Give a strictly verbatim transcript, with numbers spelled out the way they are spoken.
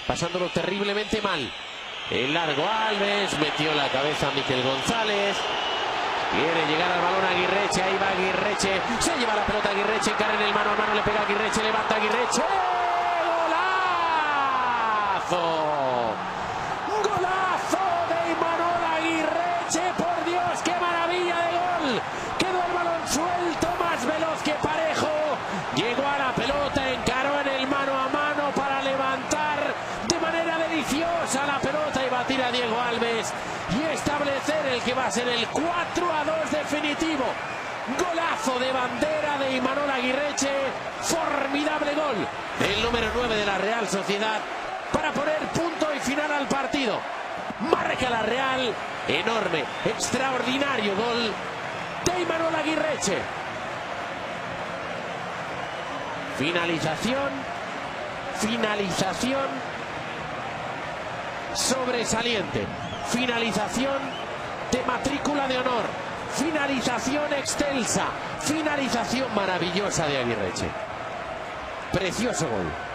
pasándolo terriblemente mal. El largo Alves, metió la cabeza a Miquel González. Quiere llegar al balón Aguirreche, ahí va Aguirreche, se lleva la pelota Aguirreche, encara en el mano a mano, le pega Aguirreche, levanta Aguirreche. ¡Golazo! ¡Golazo de Imanol Aguirreche! ¡Por Dios, qué maravilla de gol! Quedó el balón suelto, más veloz que Parejo. Llegó a la pelota, encaró en el mano a mano para levantar de manera deliciosa la pelota y batir a Diego Alves y establecer el que va a ser el cuatro a dos definitivo. Golazo de bandera de Imanol Aguirreche, formidable gol del número nueve de la Real Sociedad para poner punto y final al partido. Marca la Real, enorme, extraordinario gol de Imanol Aguirreche. Finalización, finalización sobresaliente, finalización de matrícula de honor, finalización excelsa, finalización maravillosa de Aguirreche. Precioso gol.